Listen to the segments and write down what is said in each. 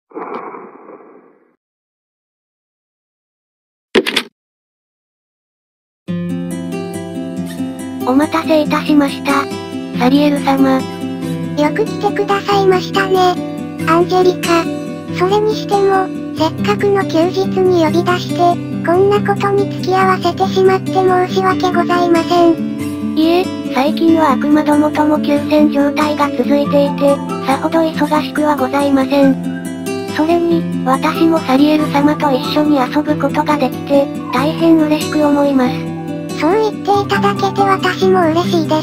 お待たせいたしました。サリエル様。 よく来てくださいましたね。アンジェリカ。それにしても、せっかくの休日に呼び出して、こんなことに付き合わせてしまって申し訳ございません。 いえ、最近は悪魔どもとも休戦状態が続いていて、さほど忙しくはございません。それに、私もサリエル様と一緒に遊ぶことができて、大変嬉しく思います。 そう言っていただけて私も嬉しいです。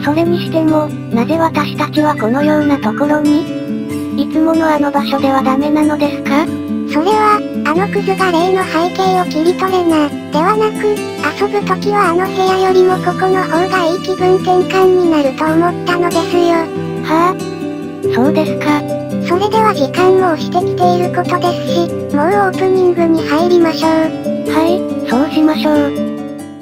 それにしても、なぜ私たちはこのようなところに？いつものあの場所ではダメなのですか？ それは、あのクズが例の背景を切り取れな、ではなく、遊ぶときはあの部屋よりもここの方がいい気分転換になると思ったのですよ。 はぁ、そうですか。 それでは時間も押してきていることですし、もうオープニングに入りましょう。 はい、そうしましょう。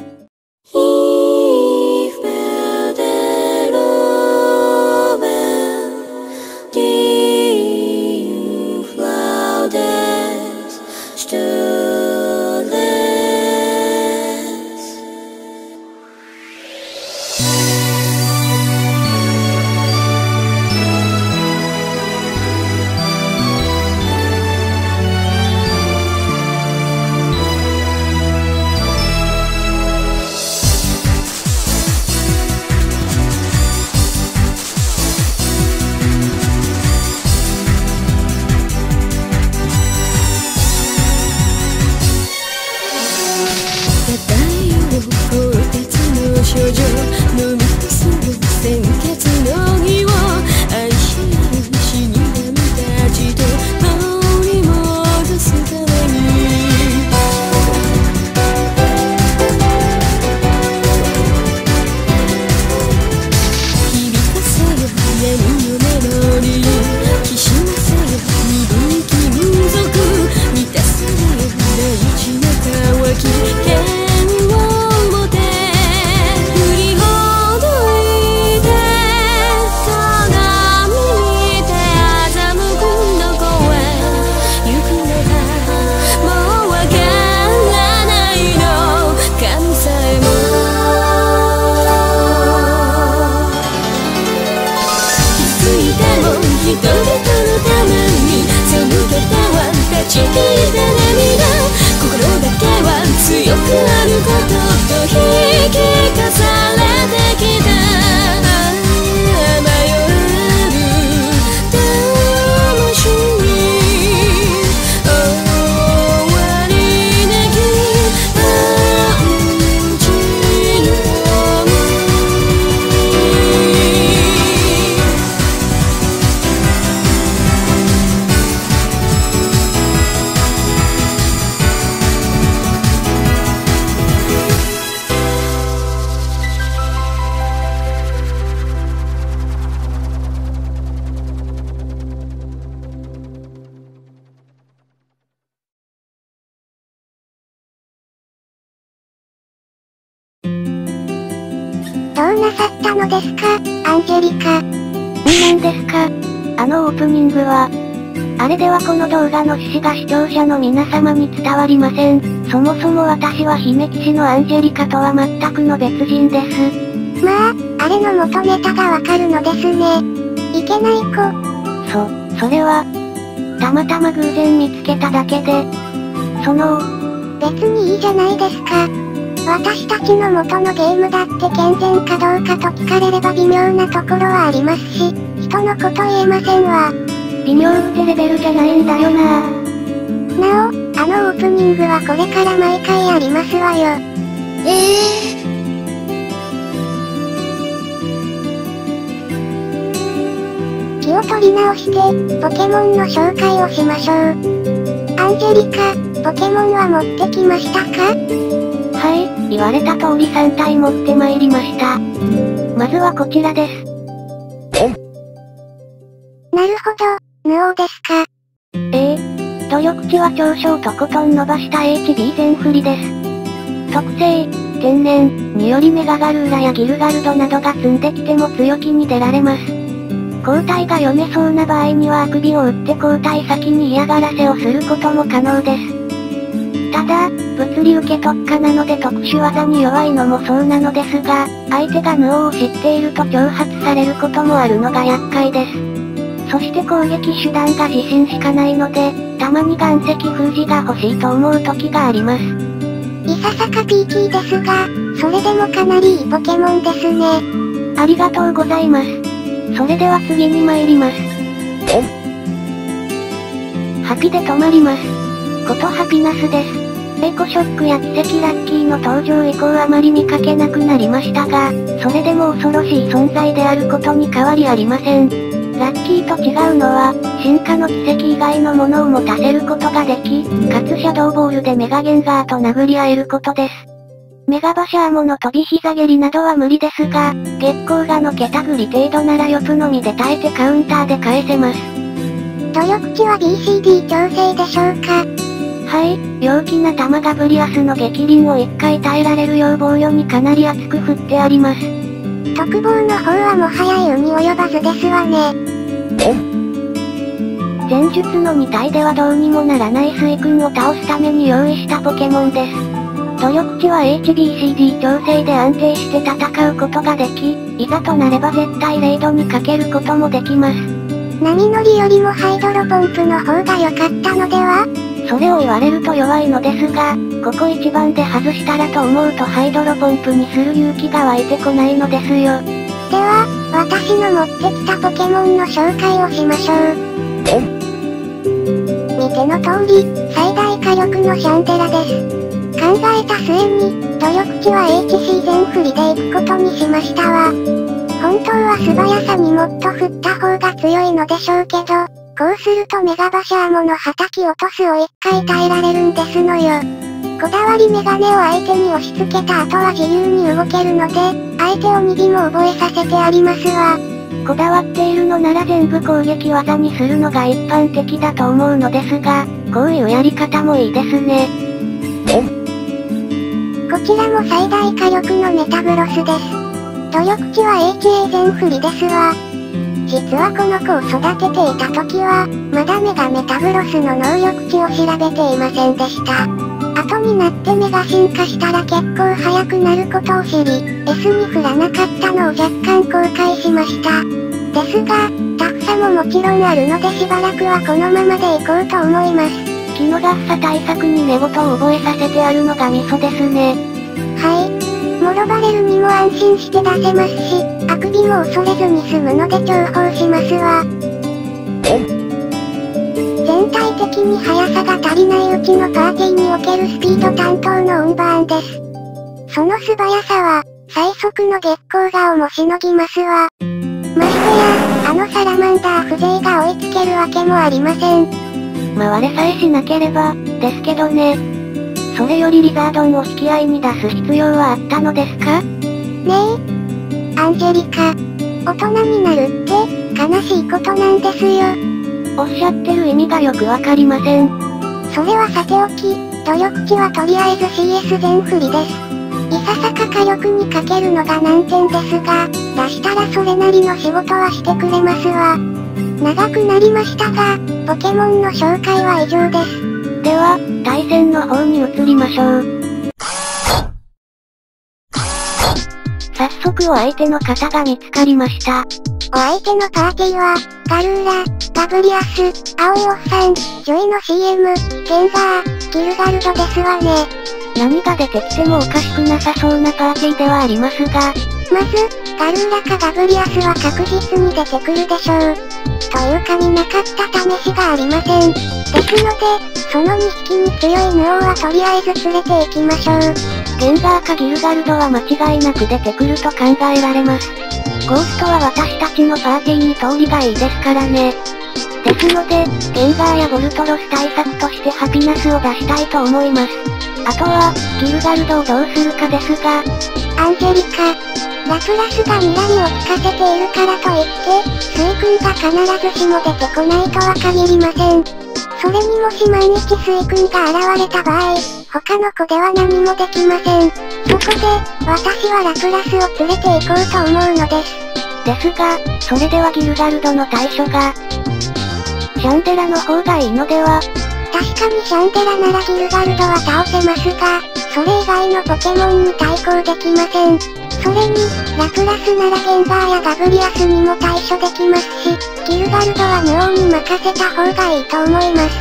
どうなさったのですか、アンジェリカ。 なんですか？あのオープニングは。あれではこの動画の趣旨が視聴者の皆様に伝わりません。そもそも私は姫騎士のアンジェリカとは全くの別人です。 まあ、あれの元ネタがわかるのですね。いけない子。 それは、たまたま偶然見つけただけで、 別にいいじゃないですか。私たちの元のゲームだって健全かどうかと聞かれれば微妙なところはありますし、人のこと言えませんわ。 微妙ってレベルじゃないんだよな。 なお、あのオープニングはこれから毎回ありますわよ。気を取り直して、ポケモンの紹介をしましょう。アンジェリカ、ポケモンは持ってきましたか？ はい、言われた通り3体持ってまいりました。まずはこちらです。 なるほど、ヌオですか。 努力値は長所をとことん伸ばした HB 全振りです。特性、天然によりメガガルーラやギルガルドなどが積んできても強気に出られます。 交代が読めそうな場合にはあくびを打って交代先に嫌がらせをすることも可能です。ただ、物理受け特化なので特殊技に弱いのもそうなのですが、相手がヌオを知っていると挑発されることもあるのが厄介です。そして攻撃手段が自信しかないので、たまに岩石封じが欲しいと思う時があります。 いささかピーキーですが、それでもかなりいいポケモンですね。 ありがとうございます。それでは次に参ります。ハピで止まります。ことハピナスです。エコショックや奇跡ラッキーの登場以降あまり見かけなくなりましたが、それでも恐ろしい存在であることに変わりありません。ラッキーと違うのは、進化の奇跡以外のものを持たせることができ、かつシャドーボールでメガゲンガーと殴り合えることです。メガバシャーモの飛び膝蹴りなどは無理ですが、月光がのけたぐり程度ならよぷのみで耐えてカウンターで返せます。 努力値は BCD 調整でしょうか？ はい、陽気な玉ガブリアスの激鱗を1回耐えられるよう防御にかなり厚く振ってあります。 特防の方はもはや湯に及ばずですわね。 前述の2体ではどうにもならない水君を倒すために用意したポケモンです。努力値は HBCD 調整で安定して戦うことができ、いざとなれば絶対レイドにかけることもできます。 波乗りよりもハイドロポンプの方が良かったのでは？ それを言われると弱いのですが、ここ一番で外したらと思うとハイドロポンプにする勇気が湧いてこないのですよ。 では、私の持ってきたポケモンの紹介をしましょう。見ての通り、最大火力のシャンデラです。考えた末に、努力値は HC 全振りで行くことにしましたわ。本当は素早さにもっと振った方が強いのでしょうけど、こうするとメガバシャーモの叩き落とすを1回耐えられるんですのよ。こだわりメガネを相手に押し付けた後は自由に動けるので、相手を2尾も覚えさせてありますわ。 こだわっているのなら全部攻撃技にするのが一般的だと思うのですが、こういうやり方もいいですね。 こちらも最大火力のメタブロスです。努力値は HA 全振りですわ。実はこの子を育てていた時は、まだメガメタブロスの能力値を調べていませんでした。後になってメガ進化したら結構速くなることを知り、S に振らなかったのを若干後悔しました。ですが、タフさももちろんあるのでしばらくはこのままでいこうと思います。 気の合差対策に寝言を覚えさせてあるのがミソですね。 はい。モロバレルにも安心して出せますし、あくびも恐れずに済むので重宝しますわ。全体的に速さが足りないうちのパーティーにおけるスピード担当のオンバーンです。その素早さは、最速の月光顔もしのぎますわ。ましてや、サラマンダー風情が追いつけるわけもありません。 回れさえしなければ、ですけどね。それよりリザードンを引き合いに出す必要はあったのですか？ ねえ、アンジェリカ。大人になるって、悲しいことなんですよ。 おっしゃってる意味がよくわかりません。 それはさておき、努力値はとりあえず CS 全振りです。いささか火力にかけるのが難点ですが、出したらそれなりの仕事はしてくれますわ。長くなりましたが、ポケモンの紹介は以上です。 では、対戦の方に移りましょう。早速お相手の方が見つかりました。 お相手のパーティーは、ガルーラ、ガブリアス、青いおっさん、ジョイの CM、ゲンガー、ギルガルドですわね。 何が出てきてもおかしくなさそうなパーティーではありますが、 まず、ガルーラかガブリアスは確実に出てくるでしょう。というか見なかった試しがありません。ですので、その2匹に強いヌオはとりあえず連れて行きましょう。 ゲンガーかギルガルドは間違いなく出てくると考えられます。ゴーストは私たちのパーティーに通りがいいですからね。ですので、ゲンガーやボルトロス対策としてハピナスを出したいと思います。あとは、ギルガルドをどうするかですが、 アンジェリカ、ラプラスが未来を聞かせているからといって、スイ君が必ずしも出てこないとは限りません。それにもし万一スイ君が現れた場合、他の子では何もできません。そこで、私はラプラスを連れて行こうと思うのです。 ですが、それではギルガルドの対処が、シャンデラの方がいいのでは？ 確かにシャンデラならギルガルドは倒せますが、それ以外のポケモンに対抗できません。それに、ラプラスならゲンガーやガブリアスにも対処できますし、ギルガルドは無王に任せた方がいいと思います。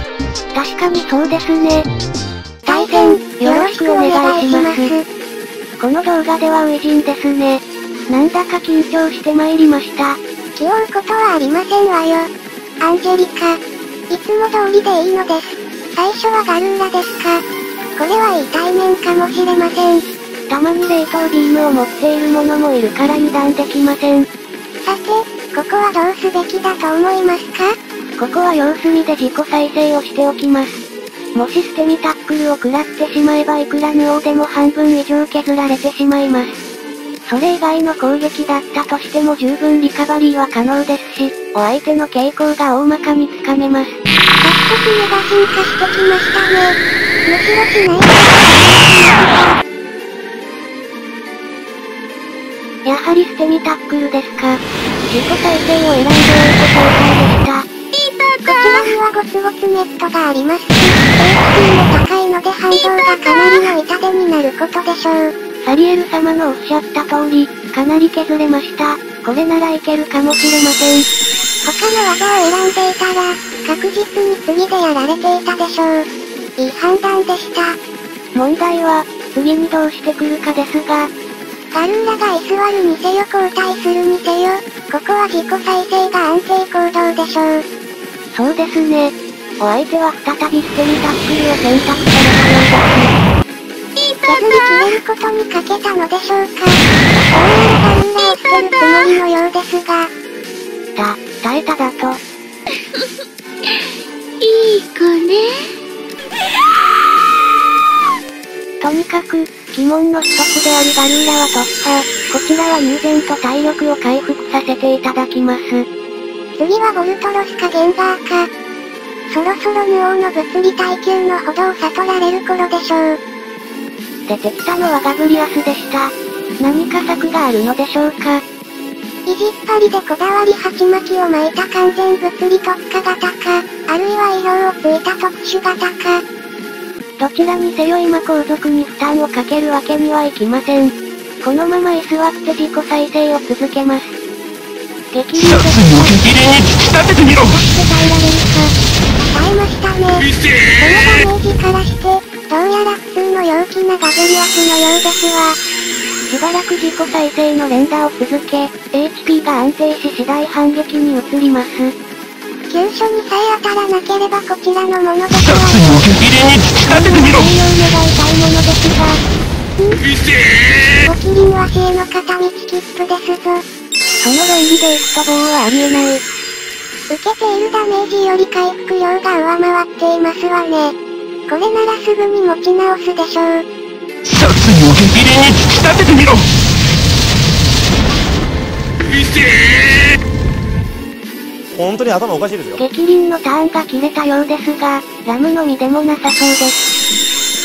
確かにそうですね。 対戦、よろしくお願いします。 この動画では初陣ですね。なんだか緊張して参りました。 気負うことはありませんわよ。アンジェリカ。いつも通りでいいのです。最初はガルーラですか。これはいい対面かもしれません。 たまに冷凍ビームを持っている者もいるから油断できません。 さて、ここはどうすべきだと思いますか？ ここは様子見で自己再生をしておきます。もし捨て身タックルを食らってしまえばいくら無王でも半分以上削られてしまいます。それ以外の攻撃だったとしても十分リカバリーは可能ですし、お相手の傾向が大まかにつかめます。 早速目が進化してきましたね。むしろしないやはり捨て身タックルですか。自己再生を選んでおいて正解でした。 こちらにはゴツゴツネットがありますし、HP も高いので反動がかなりの痛手になることでしょう。 サリエル様のおっしゃった通り、かなり削れました。これならいけるかもしれません。 他の技を選んでいたら、確実に次でやられていたでしょう。いい判断でした。 問題は、次にどうしてくるかですが、 ガルーラが居座るにせよ交代するにせよ、ここは自己再生が安定行動でしょう。 そうですね。お相手は再び捨て身タックルを選択されたようです。 削り切れることにかけたのでしょうか。どうやらガルーラを捨てるつもりのようですが。 耐えただと。 いい子ね。 とにかく、鬼門の一つであるガルーラは突破。こちらは入然と体力を回復させていただきます。 次はボルトロスかゲンガーか。そろそろ無王の物理耐久のほどを悟られる頃でしょう。 出てきたのはガブリアスでした。何か策があるのでしょうか。 意地っ張りでこだわり鉢巻きを巻いた完全物理特化型か、あるいは医療をついた特殊型か。 どちらにせよ今後続に負担をかけるわけにはいきません。このまま居座って自己再生を続けます。激流で殺意を激励に突き立ててみろ。 耐えられるか。耐えましたね。このダメージからして、どうやら普通の陽気なガブリアスのようですわ。 しばらく自己再生の連打を続け、HP が安定し次第反撃に移ります。 急所にさえ当たらなければこちらのものですわ。 殺意を激励に突き立ててみろ。 対応願いたいものですが。ゴキリンは死への片道切符ですぞ。 その論理でいくと棒はありえない。 受けているダメージより回復量が上回っていますわね。これならすぐに持ち直すでしょう。 殺意を激励に突き立ててみろ。 本当に頭おかしいですよ。 激鱗のターンが切れたようですが、ラムの実でもなさそうです。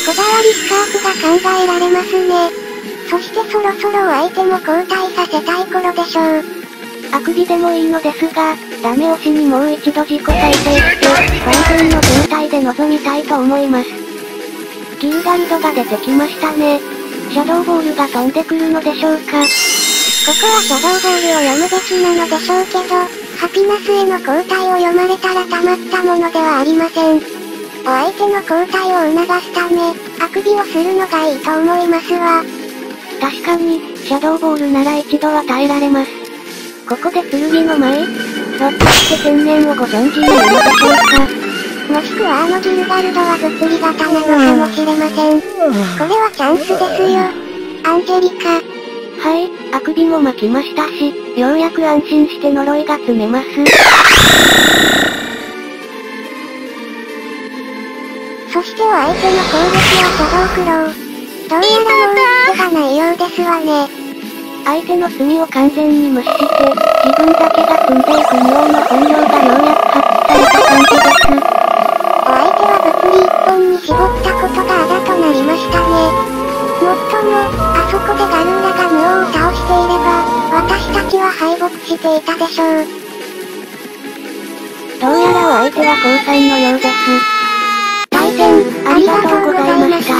こだわりスカーフが考えられますね。そしてそろそろお相手も交代させたい頃でしょう。 あくびでもいいのですが、ダメ押しにもう一度自己再生して、万全の状態で臨みたいと思います。ギルガルドが出てきましたね。シャドウボールが飛んでくるのでしょうか。 ここはシャドウボールを読むべきなのでしょうけど、ハピナスへの交代を読まれたらたまったものではありません。お相手の交代を促すため、あくびをするのがいいと思いますわ。 確かに、シャドウボールなら一度は耐えられます。ここで剣の前、ひょっとして天然をご存知になるのでしょうか。 もしくはギルガルドは物理型なのかもしれません。これはチャンスですよ。アンジェリカ。 はい、あくびも巻きましたし、ようやく安心して呪いが積めます。 そしてお相手の攻撃はシャドウクロウ。どうやらもう手がないようですわね。 相手の隅を完全に無視して、自分だけが積んでいく無王の本領がようやく発揮された感じです。 お相手は物理一本に絞ったことがあだとなりましたね。もっとも、あそこでガルーラが無王を倒していれば、私たちちは敗北していたでしょう。 どうやらお相手は降参のようです。 対戦、ありがとうございました。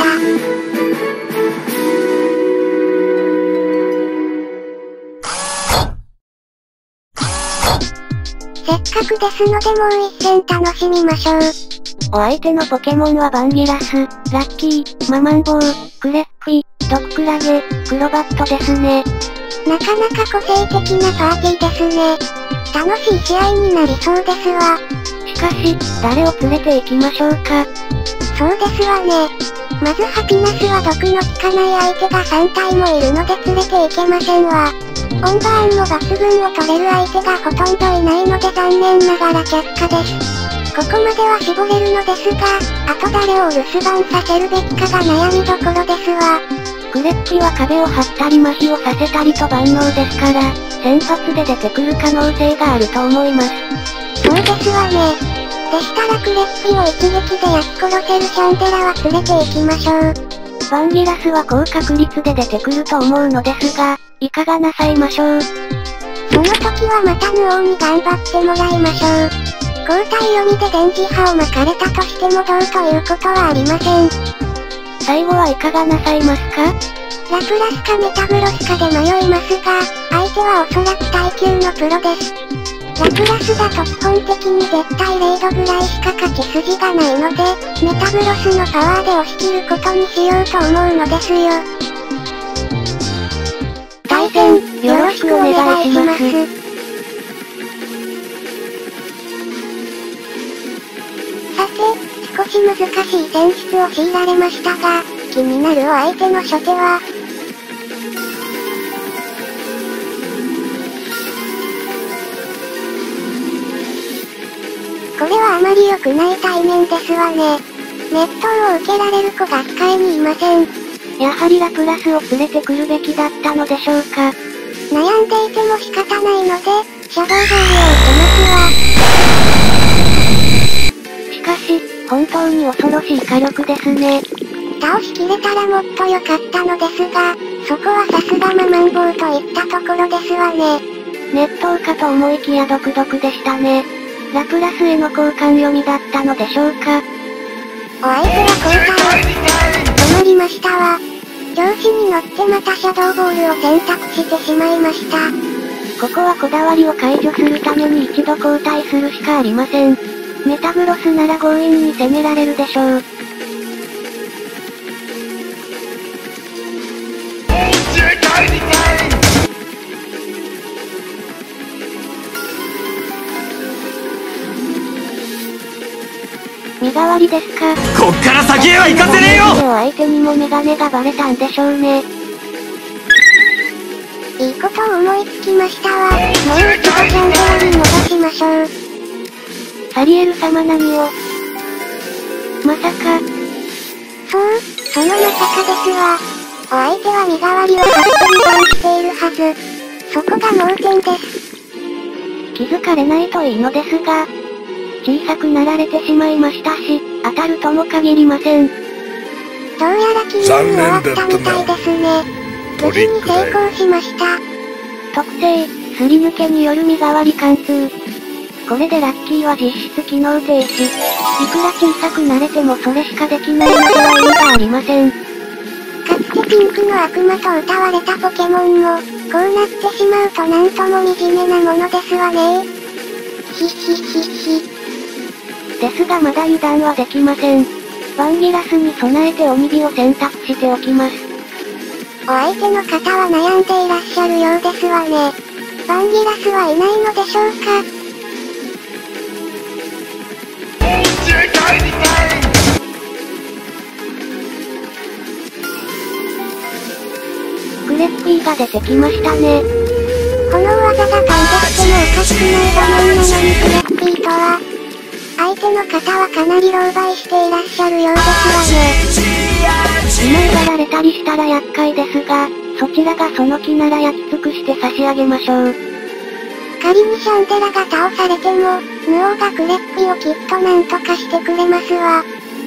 せっかくですのでもう一戦楽しみましょう。 お相手のポケモンはバンギラス、ラッキー、ママンボウ、クレッフィ、ドククラゲ、クロバットですね。 なかなか個性的なパーティーですね。楽しい試合になりそうですわ。 しかし、誰を連れて行きましょうか。 そうですわね。まずハピナスは毒の効かない相手が3体もいるので連れて行けませんわ。オンバーンも抜群を取れる相手がほとんどいないので残念ながら却下です。ここまでは絞れるのですが、あと誰を留守番させるべきかが悩みどころですわ。 クレッピは壁を張ったり麻痺をさせたりと万能ですから、先発で出てくる可能性があると思います。 そうですわね。でしたらクレッピを一撃で焼き殺せるシャンデラは連れて行きましょう。 バンギラスは高確率で出てくると思うのですが、いかがなさいましょう。 その時はまた無王に頑張ってもらいましょう。交代読みで電磁波を巻かれたとしてもどうということはありません。 最後はいかがなさいますか？ ラプラスかメタグロスかで迷いますが、相手はおそらく耐久のプロです。ラプラスだと基本的に絶対0度ぐらいしか勝ち筋がないので、メタグロスのパワーで押し切ることにしようと思うのですよ。対戦、よろしくお願いします。さて、少し難しい選出を強いられましたが、気になるお相手の初手は、これはあまり良くない対面ですわね。熱湯を受けられる子が控えにいません。 やはりラプラスを連れてくるべきだったのでしょうか。 悩んでいても仕方ないので、シャドウボールを受けますわ。 しかし、本当に恐ろしい火力ですね。 倒しきれたらもっと良かったのですが、そこはさすがママンボウといったところですわね。 熱湯かと思いきや毒々でしたね。ラプラスへの交換読みだったのでしょうか。 お相手は交代。止まりましたわ。調子に乗ってまたシャドウボールを選択してしまいました。 ここはこだわりを解除するために一度交代するしかありません。メタグロスなら強引に攻められるでしょう。身代わりですか。 こっから先へは行かせねえよ。 相手にもメガネがバレたんでしょうね。 いいことを思いつきましたわ。もう一度シャンデラに伸ばしましょう。 サリエル様何を。まさか。 そう、そのまさかですわ。お相手は身代わりをはっきり断しているはず。そこが盲点です。 気づかれないといいのですが、小さくなられてしまいましたし、当たるとも限りません。 どうやら気に終わったみたいですね。無事に成功しました。 特性、すり抜けによる身代わり貫通。これでラッキーは実質機能停止。いくら小さくなれてもそれしかできないのでは意味がありません。 かつてピンクの悪魔と歌われたポケモンも、こうなってしまうとなんとも惨めなものですわね。ひひひひ。 ですがまだ油断はできません。バンギラスに備えて鬼火を選択しておきます。 お相手の方は悩んでいらっしゃるようですわね。バンギラスはいないのでしょうか。 クレッピーが出てきましたね。 この技が完璧でもおかしくない場面なのにクレッピーとは。相手の方はかなり狼狽していらっしゃるようですわね。 今奪られたりしたら厄介ですが、そちらがその気なら焼き尽くして差し上げましょう。 仮にシャンデラが倒されても、ヌオがクレッピをきっとなんとかしてくれますわ。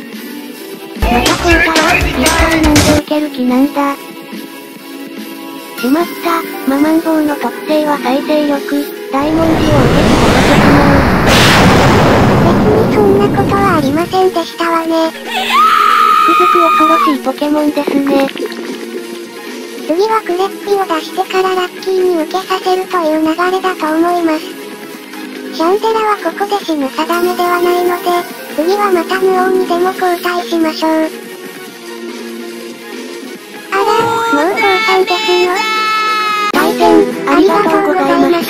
また交代、一体なんで受ける気なんだ。 しまった。ママンボウの特性は再生力。大文字を受けて殺してしまう。 別にそんなことはありませんでしたわね。 つくづく恐ろしいポケモンですね。 次はクレッピを出してからラッキーに受けさせるという流れだと思います。シャンデラはここで死ぬ定めではないので、次はまたヌオンにでも交代しましょう。あら、もう降参ですの？ 対戦、ありがとうございました。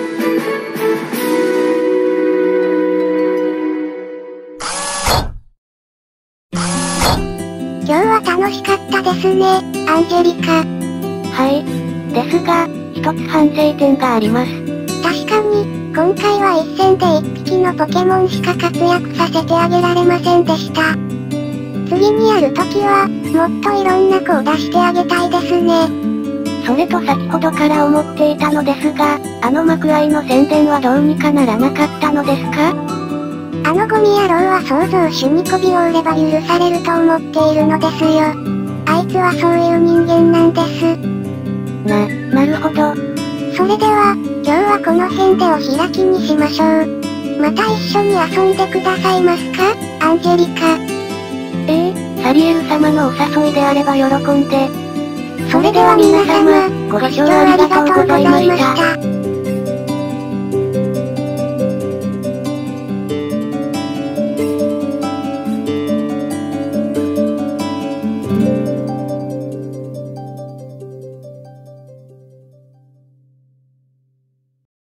今日は楽しかったですね、アンジェリカ。 はい。ですが、一つ反省点があります。 確かに、今回は一戦で一匹のポケモンしか活躍させてあげられませんでした。次にやるときは、もっといろんな子を出してあげたいですね。 それと先ほどから思っていたのですが、あの幕愛の宣伝はどうにかならなかったのですか？ あのゴミ野郎は創造主に媚びを売れば許されると思っているのですよ。あいつはそういう人間なんです。 なるほど。 それでは、今日はこの辺でお開きにしましょう。また一緒に遊んでくださいますか、アンジェリカ。 サリエル様のお誘いであれば喜んで。 それでは皆様、 ご視聴ありがとうございました。